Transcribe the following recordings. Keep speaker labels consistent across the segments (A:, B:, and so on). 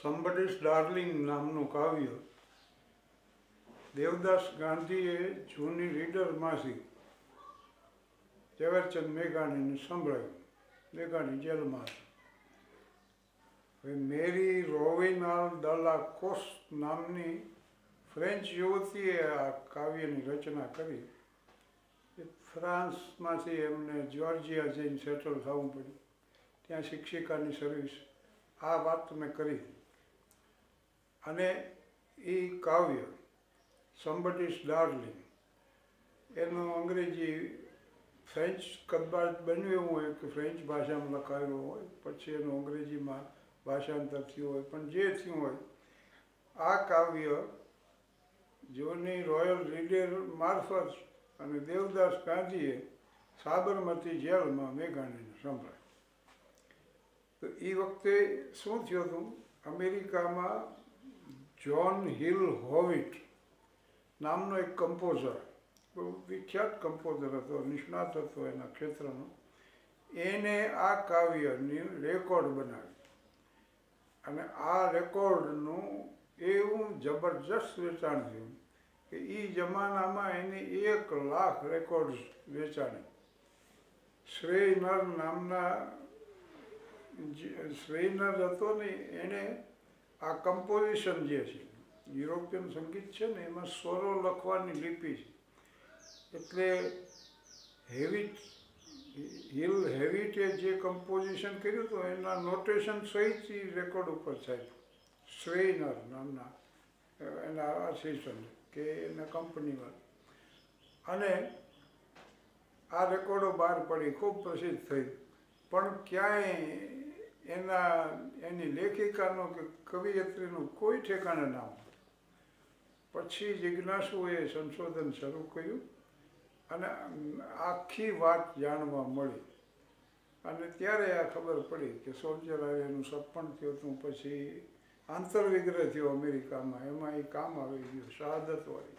A: somebody's darling નામનું કાવ્ય દેવદાસ ગાંધીએ જૂની રીડરમાંથી ઝવેરચંદ મેઘાણીને સંભળાવ્યું. મેઘાણી જેલમાં હવે મેરી રોવિનાલ દલા કોસ્ટ નામની ફ્રેન્ચ યુવતીએ આ કાવ્યની રચના કરી. ફ્રાન્સમાંથી એમને જ્યોર્જિયા જઈને સેટલ થવું પડ્યું. ત્યાં શિક્ષિકાની સર્વિસ. આ વાત મેં કરી અને એ કાવ્ય somebody's darling એનું અંગ્રેજી ફ્રેન્ચ કદબાદ બન્યું હોય કે ફ્રેન્ચ ભાષામાં લખાયું હોય, પછી એનું અંગ્રેજીમાં ભાષાંતર થયું હોય, પણ જે થયું હોય આ કાવ્ય જૂની રોયલ રીડર મારફત અને દેવદાસ ગાંધીએ સાબરમતી જેલમાં મેઘાણીને સંભળાય. તો એ વખતે શું થયું હતું, અમેરિકામાં જ્હોન હિલ હોવિટ નામનો એક કમ્પોઝર, બહુ વિખ્યાત કમ્પોઝર હતો, નિષ્ણાત હતો એના ક્ષેત્રનો. એને આ કાવ્યની રેકોર્ડ બનાવી અને આ રેકોર્ડનું એવું જબરજસ્ત વેચાણ થયું કે એ જમાનામાં એની 1 લાખ રેકોર્ડ વેચાણી. શ્રેયનર નામના શ્રેયનર હતો ને, એણે આ કમ્પોઝિશન જે છે યુરોપિયન સંગીત છે ને, એમાં સ્વરો લખવાની લિપિ છે. એટલે હેવિટે જે કમ્પોઝિશન કર્યું હતું એના નોટેશન સહિત રેકોર્ડ ઉપર થાય. શ્રેયનર નામના એના આસિસ્ટન્ટ કે એના કંપનીમાં, અને આ રેકોર્ડો બહાર પડી, ખૂબ પ્રસિદ્ધ થઈ. પણ ક્યાંય એની લેખિકાનો કે કવિયત્રીનું કોઈ ઠેકાણે ના હોય. પછી જિજ્ઞાસુએ સંશોધન શરૂ કર્યું અને આખી વાત જાણવા મળી. અને ત્યારે આ ખબર પડી કે સોલ્જર એનું સપન થયું હતું, પછી આંતરવિગ્રહ થયો અમેરિકામાં, એમાં એ કામ આવી ગયું શહાદતવાળી.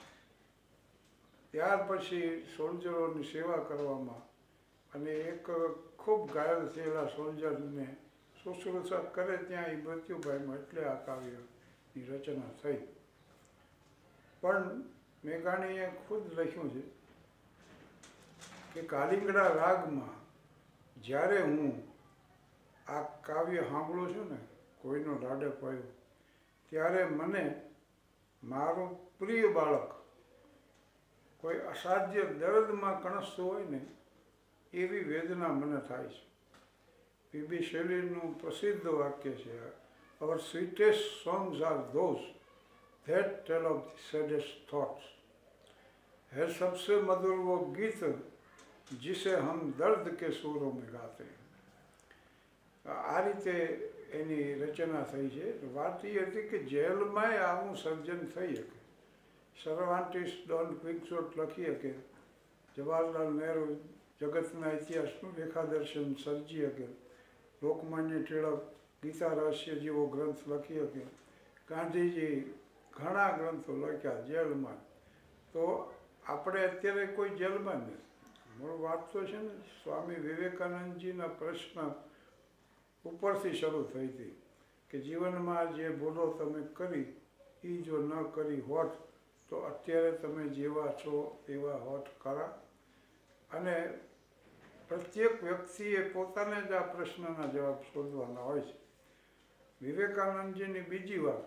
A: ત્યાર પછી સોલ્જરોની સેવા કરવામાં અને એક ખૂબ ઘાયલ થયેલા સોલ્જરને શુશ્રૂષા કરે ત્યાં એ મૃત્યુ પામ્યો. એટલે આ કાવ્યની રચના થઈ. પણ મેઘાણીએ ખુદ લખ્યું છે કે કાલિંગડા રાગમાં જ્યારે હું આ કાવ્ય સાંભળું છું ને, કોઈનો લાડે પાયો, ત્યારે મને મારું પ્રિય બાળક કોઈ અસાધ્ય દર્દમાં કણસતું હોય ને, એવી વેદના મને થાય છે. પીબી શેલીનું પ્રસિદ્ધ વાક્ય છે, our sweetest songs are those that tell of the saddest thoughts. है सबसे मधुर वो गीत जिसे हम दर्द के सुरों में गाते हैं. આ રીતે એની રચના થઈ છે. વાત એ હતી કે જેલમાંય આવું સર્જન થઈ શકે. સર્વાન્ટિસ ડોન ક્વિક્સોટ લખી શકે, જવાહરલાલ નહેરુ જગતના ઇતિહાસનું રેખાદર્શન સર્જી શકે, લોકમાન્ય ટિળક ગીતા રહસ્ય જેવો ગ્રંથ લખી શકે, ગાંધીજી ઘણા ગ્રંથો લખ્યા જેલમાં. તો આપણે અત્યારે કોઈ જેલમાં નથી. મૂળ વાત તો છે ને, સ્વામી વિવેકાનંદજીના પ્રશ્ન ઉપરથી શરૂ થઈ હતી કે જીવનમાં જે ભૂલો તમે કરી એ જો ન કરી હોત તો અત્યારે તમે જેવા છો એવા હોત ખરા. અને પ્રત્યેક વ્યક્તિએ પોતાને જ આ પ્રશ્નના જવાબ શોધવાના હોય છે. વિવેકાનંદજીની બીજી વાત,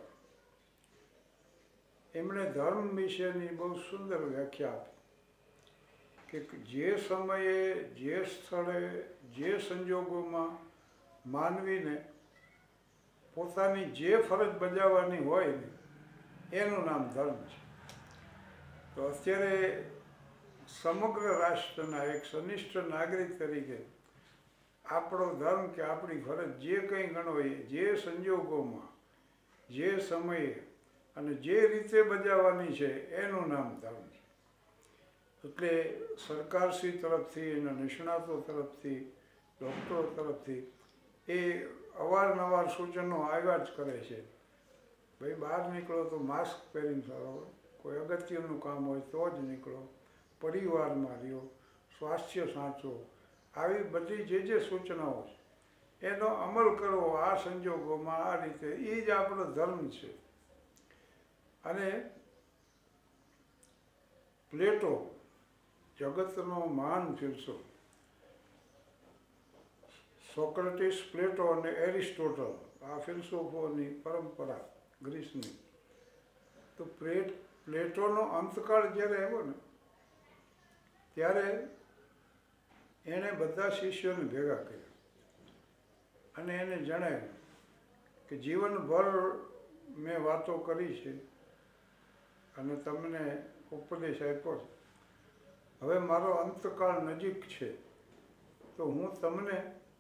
A: એમણે ધર્મ વિશેની બહુ સુંદર વ્યાખ્યા આપી કે જે સમયે, જે સ્થળે, જે સંજોગોમાં માનવીને પોતાની જે ફરજ બજાવવાની હોય ને, એનું નામ ધર્મ છે. તો અત્યારે સમગ્ર રાષ્ટ્રના એક સનિષ્ઠ નાગરિક તરીકે આપણો ધર્મ કે આપણી ફરજ જે કંઈ ગણો એ જે સંજોગોમાં, જે સમયે અને જે રીતે બજાવવાની છે એનું નામ ધર્મ છે. એટલે સરકારશ્રી તરફથી, એના નિષ્ણાતો તરફથી, ડૉક્ટરો તરફથી એ અવારનવાર સૂચનો આવ્યા જ કરે છે. ભાઈ બહાર નીકળો તો માસ્ક પહેરીને ફરો, કોઈ અગત્યનું કામ હોય તો જ નીકળો, પરિવારમાં રહ્યો, સ્વાસ્થ્ય સાચવો, આવી બધી જે સૂચનાઓ છે એનો અમલ કરવો આ સંજોગોમાં આ રીતે, એ જ આપણો ધર્મ છે. અને પ્લેટો, જગતનો મહાન ફિલસૂફ, સોક્રેટિસ, પ્લેટો અને એરિસ્ટોટલ, આ ફિલસૂફોની પરંપરા ગ્રીસની. તો પ્લેટોનો અંતકાળ જ્યારે આવ્યો ને ત્યારે એણે બધા શિષ્યોને ભેગા કર્યા અને એને જણાવ્યું કે જીવનભર મેં વાતો કરી છે અને તમને ઉપદેશ આપ્યો છે. હવે મારો અંતકાળ નજીક છે, તો હું તમને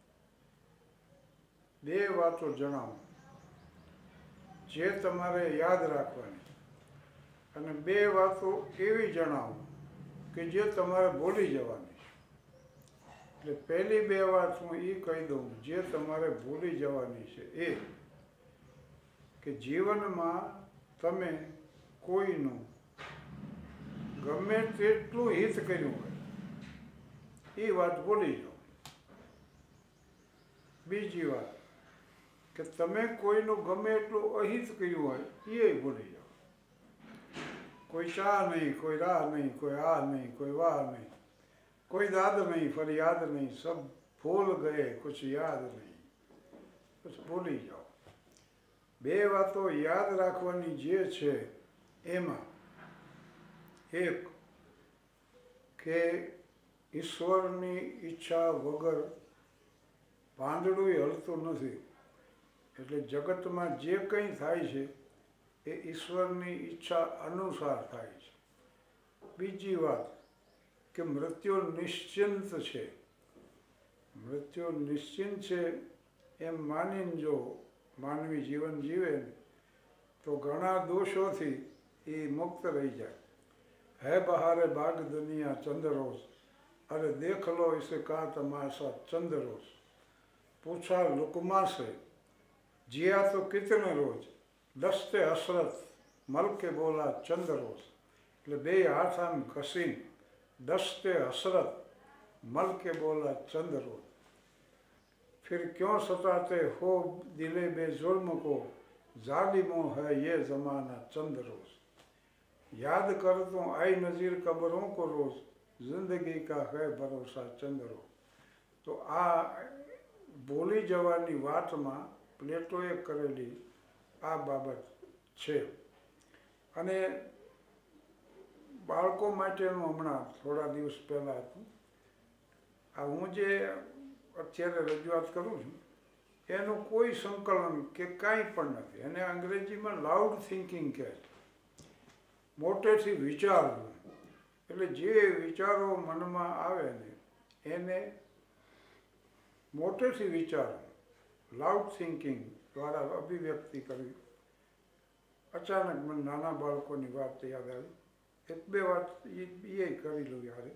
A: 2 વાતો જણાવું જે તમારે યાદ રાખવાની, અને 2 વાતો એવી જણાવું કે જે તમારે ભૂલી જવાની છે. એટલે પહેલી 2 વાત હું એ કહી દઉં જે તમારે ભૂલી જવાની છે, એ કે જીવનમાં તમે કોઈનું ગમે તેટલું હિત કર્યું હોય એ વાત ભૂલી જાઓ. બીજી વાત કે તમે કોઈનું ગમે એટલું અહિત કર્યું હોય એ ભૂલી જાઓ. કોઈ ચા નહીં, કોઈ રાહ નહીં, કોઈ આ નહીં, કોઈ વાહ નહીં, કોઈ દાદ નહીં, ફરિયાદ નહીં, સબ ભૂલ ગયે કુછ યાદ નહીં, બસ ભૂલી જાઓ. 2 વાતો યાદ રાખવાની જે છે એમાં એક કે ઈશ્વરની ઈચ્છા વગર પાંદડું હલતું નથી. એટલે જગતમાં જે કંઈ થાય છે એ ઈશ્વરની ઈચ્છા અનુસાર થાય છે. બીજી વાત કે મૃત્યુ નિશ્ચિંત છે. મૃત્યુ નિશ્ચિંત છે એમ માનીને જો માનવી જીવન જીવે તો ઘણા દોષોથી એ મુક્ત રહી જાય. હે બહારે બાગ દુનિયા ચંદ્રોસ, અરે દેખ લો ઇસે કા તમાશા ચંદ્રોસ, પૂછા લુકમા સે जिया तो कितने रोज, દસ્તે હસરત મલકે બોલા ચંદ્રોસ. એટલે 2 હાથ આમ ઘસીને દસ્તે હસરત મલકે બોલા ચંદ્રોસ. फिर क्यों सताते हो दिले बे जुल्म को, जालिमो है ये जमाना चंद्रोस. याद कर तो आई नज़ीर कब्रों को रोज, जिंदगी का है भरोसा चंद्रोस. તો આ ભૂલી જવાની વાતમાં પ્લેટોએ કરેલી આ બાબત છે. અને બાળકો માટેનું હમણાં થોડા દિવસ પહેલાં હતું. આ હું જે અત્યારે રજૂઆત કરું છું એનું કોઈ સંકલન કે કાંઈ પણ નથી. એને અંગ્રેજીમાં લાઉડ થિંકિંગ કહે છે, મોટેથી વિચારવું. એટલે જે વિચારો મનમાં આવે ને એને મોટેથી વિચારવું, લાઉડ થિંકિંગ દ્વારા અભિવ્યક્તિ કરવી. અચાનક મને નાના બાળકોની વાત યાદ આવી. 1-2 વાત એ કરી લઉં યારે.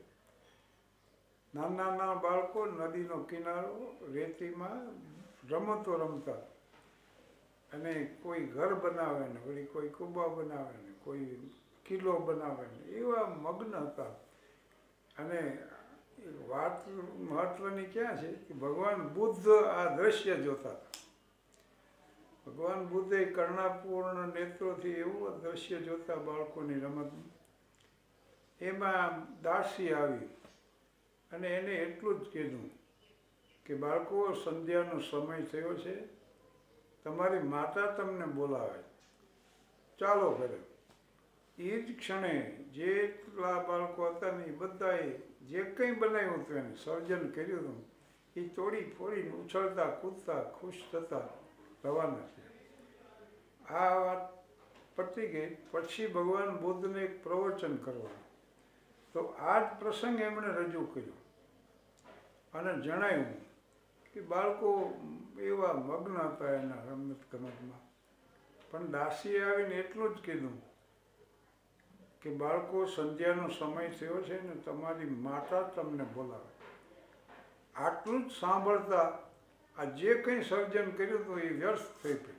A: નાના બાળકો નદીનો કિનારો, રેતીમાં રમતો રમતા, અને કોઈ ઘર બનાવે ને વળી કોઈ કુબા બનાવે ને કોઈ કિલ્લો બનાવે ને એવા મગ્ન હતા. અને વાત મહત્વની ક્યાં છે કે ભગવાન બુદ્ધ આ દ્રશ્ય જોતા હતા. ભગવાન બુદ્ધે કરુણાપૂર્ણ નેત્રોથી એવું દ્રશ્ય જોતા બાળકોની રમતનું. એમાં દાસી આવી અને એને એટલું જ કીધું કે બાળકો, સંધ્યાનો સમય થયો છે, તમારી માતા તમને બોલાવે, ચાલો ઘરે. એ જ ક્ષણે જેટલા બાળકો હતા ને એ બધાએ જે કંઈ બનાવ્યું હતું એને સર્જન કર્યું હતું એ તોડી ફોડીને ઉછળતા કૂદતા ખુશ થતા રવાના છે. આ વાત પતી ગઈ. પછી ભગવાન બુદ્ધને એક પ્રવચન કરવાનું. તો આ જ પ્રસંગ એમણે રજૂ કર્યો અને જણાવ્યું કે બાળકો એવા મગ્ન હતા એના રમત ગમતમાં. પણ દાસીએ આવીને એટલું જ કીધું કે બાળકો, સંધ્યાનો સમય થયો છે ને તમારી માતા તમને બોલાવે. આટલું જ સાંભળતા આ જે કંઈ સર્જન કર્યું હતું એ વ્યર્થ થઈ પડ્યું.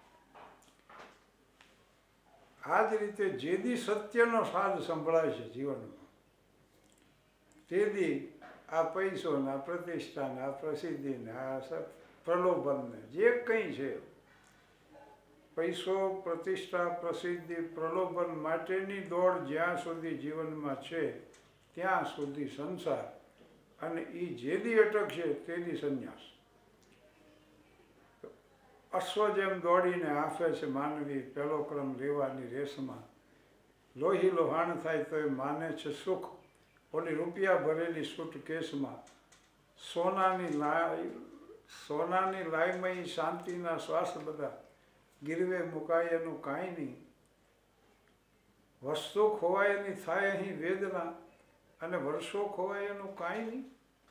A: આ જ રીતે જેદી સત્યનો સાજ સંભળાય છે જીવનમાં, તેથી આ પૈસો ને આ પ્રતિષ્ઠા ને આ પ્રસિદ્ધિ ને આ પ્રલોભનને, જે કંઈ છે પૈસો, પ્રતિષ્ઠા, પ્રસિદ્ધિ, પ્રલોભન માટેની દોડ જ્યાં સુધી જીવનમાં છે ત્યાં સુધી સંસાર, અને એ જેદી અટકશે તેદી સંન્યાસ. અશ્વ જેમ દોડીને આફે છે માનવી પહેલો ક્રમ લેવાની રેસમાં, લોહી લોહાણ થાય તો એ માને છે સુખ ઓલી રૂપિયા ભરેલી સૂટકેસમાં. સોનાની લાયમય શાંતિના શ્વાસ બધા ગીરવે મુકાય એનું કાંઈ નહીં. વસ્તુ ખોવાય એની થાય અહીં વેદના, અને વર્ષો ખોવાય એનું કાંઈ નહીં.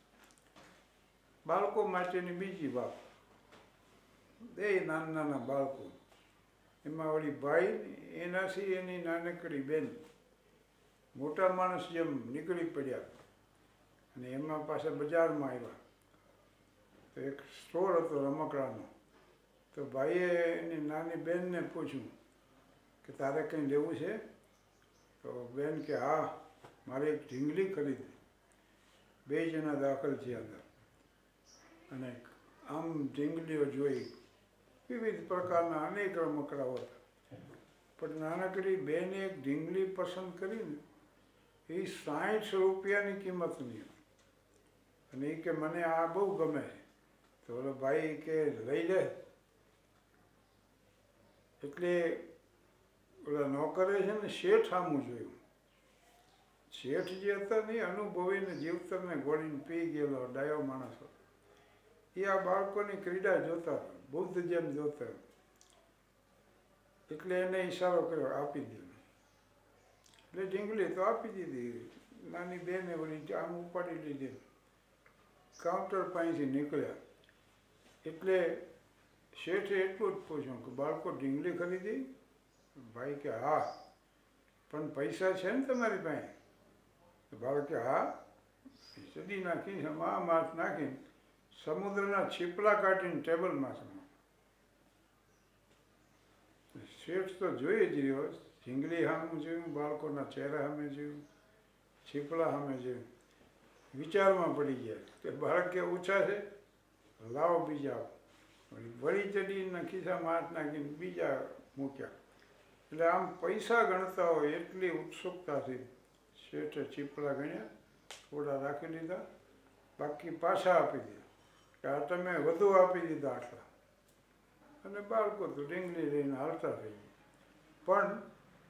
A: બાળકો માટેની બીજી વાત, બે નાના નાના બાળકો, એમાં વળી ભાઈ એનાથી એની નાનકડી બેન મોટા માણસ જેમ નીકળી પડ્યા, અને એમાં પાછા બજારમાં આવ્યા તો એક સ્ટોર હતો રમકડાનો. તો ભાઈએ એની નાની બેનને પૂછ્યું કે તારે કંઈ લેવું છે? તો બેન કે હા, મારે એક ઢીંગલી ખરીદી. બે જણા દાખલ થયા અંદર, અને આમ ઢીંગલીઓ જોઈ, વિવિધ પ્રકારના અનેક રમકડાઓ હતા, પણ નાનકડી બેને એક ઢીંગલી પસંદ કરીને એ 60 રૂપિયાની કિંમતની હતી. અને એ કે મને આ બહુ ગમે છે. તો ઓલો ભાઈ કે લઈ લે. એટલે ઓલા નોકરે છે ને શેઠ સામું જોયું. શેઠ જે હતા ને અનુભવીને જીવતરને ગોળીને પી ગયેલો ડાયો માણસ હતો. એ આ બાળકોની ક્રીડા જોતા, બુદ્ધ જેમ જોતા. એટલે એને ઈશારો કર્યો, આપી દીધો. એટલે ઢીંગલી તો આપી દીધી. નાની બેને વળી આમ ઉપાડી લીધી. કાઉન્ટર પાસેથી નીકળ્યા એટલે શેઠે એટલું જ પૂછ્યું કે બાળકો ઢીંગલી ખરીદી? ભાઈ કે હા, પણ પૈસા છે ને તમારી પાસે? બાળક કે હા. સદી નાખીને માથ નાખીને સમુદ્રના છીપલા કાઢીને ટેબલમાં સમા. શેઠ તો જોઈ જ રહ્યો, ઢીંગલી સામે જોયું, બાળકોના ચહેરા સામે જોયું, છીપલા સામે જોયું, વિચારમાં પડી ગયા કે બાળક કે ઓછા છે, લાવો બીજા. વળી ચડીને ખિસ્સામાં હાથ નાખીને બીજા મૂક્યા. એટલે આમ પૈસા ગણતા હોય એટલી ઉત્સુકતાથી શેઠે ચીપડા ગણ્યા, થોડા રાખી લીધા, બાકી પાછા આપી દીધા કે આ તમે વધુ આપી દીધા આટલા. અને બાળકો તો ઢીંગલી લઈને હાલતા થઈ ગયા. પણ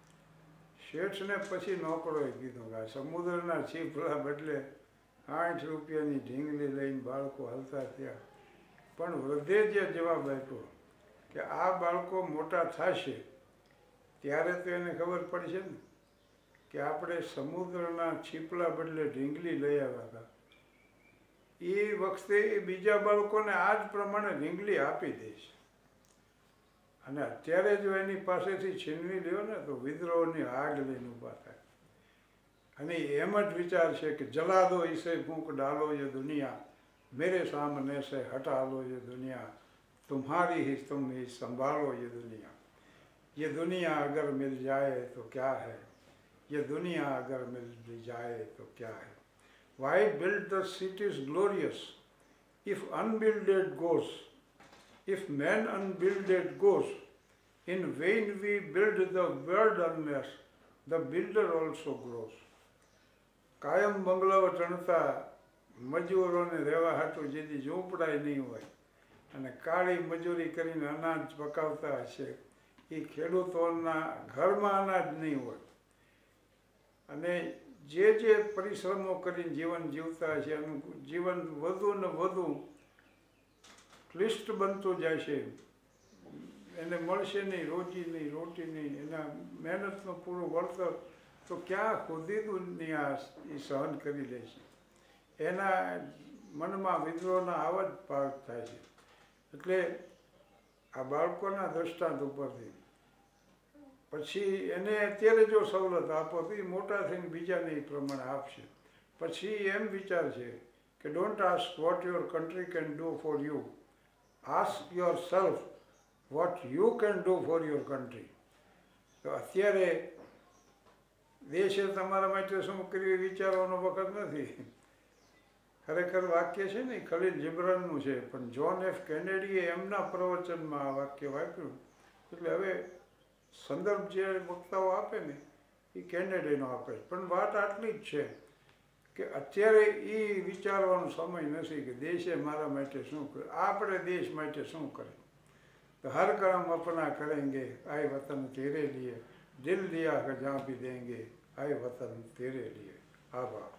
A: શેઠને પછી નોકરોએ કીધું કે આ સમુદ્રના ચીપડા બદલે 8 રૂપિયાની ઢીંગલી લઈને બાળકો હાલતા થયા. પણ વૃદ્ધે જે જવાબ આપ્યો કે આ બાળકો મોટા થશે ત્યારે તો એને ખબર પડશે ને કે આપણે સમુદ્રના છીપલા બદલે ઢીંગલી લઈ આવ્યા હતા. એ વખતે એ બીજા બાળકોને આ જ પ્રમાણે ઢીંગલી આપી દેશે. અને અત્યારે જો એની પાસેથી છીનવી લ્યો ને તો વિદ્રોહની આગ લઈને ઊભા થાય. અને એમ જ વિચાર છે કે જલા દો ઇસે ફૂંક ડાલો ये दुनिया, मेरे सामने से हटा लो ये दुनिया, तुम्हारी ही तुम ही संभालो ये दुनिया. ये दुनिया अगर मिल जाए तो क्या है, ये दुनिया अगर मिल जाए तो क्या है. Why build the cities glorious if unbuilded goes? If man unbuilded goes, in vain we build the world unless the builder also grows. કાયમ બંગલાઓ ચણતા મજૂરોને રહેવા હાટું જેથી ઝૂંપડાય નહીં હોય અને કાળી મજૂરી કરીને અનાજ પકાવતા હશે એ ખેડૂતોના ઘરમાં અનાજ નહીં હોય. અને જે પરિશ્રમો કરીને જીવન જીવતા હશે એનું જીવન વધુ ને વધુ ક્લિષ્ટ બનતું જાય છે. એને મળશે નહીં રોજી નહીં, રોટી નહીં, એના મહેનતનું પૂરું વળતર તો ક્યાં ખુદી દુનિયા એ સહન કરી લે છે. એના મનમાં વિદ્રોહના આવા જ ભાગ થાય છે. એટલે આ બાળકોના દ્રષ્ટાંત ઉપરથી પછી એને અત્યારે જો સવલત આપો તો એ મોટા થઈને બીજાને એ પ્રમાણે આપશે. પછી એમ વિચાર છે કે don't ask what your country can do for you, ask yourself what you can do for your country. તો અત્યારે દેશે તમારા માટે શું કર્યું વિચારવાનો વખત નથી. ખરેખર વાક્ય છે ને એ ખલીલ જિબ્રાનનું છે, પણ જ્હોન એફ કેનેડીએ એમના પ્રવચનમાં આ વાક્ય વાપર્યું. એટલે હવે સંદર્ભ જે વક્તાઓ આપે ને એ કેનેડીનો આપે છે, પણ વાત આટલી જ છે કે અત્યારે એ વિચારવાનો સમય નથી કે દેશે મારા માટે શું કરે, આપણે દેશ માટે શું કરે. તો હર કામ અપના કરેંગે આए वतन तेरे लिए, दिल दिया કે जहाँ भी देंगे आए वतन तेरे लिए. આભાર.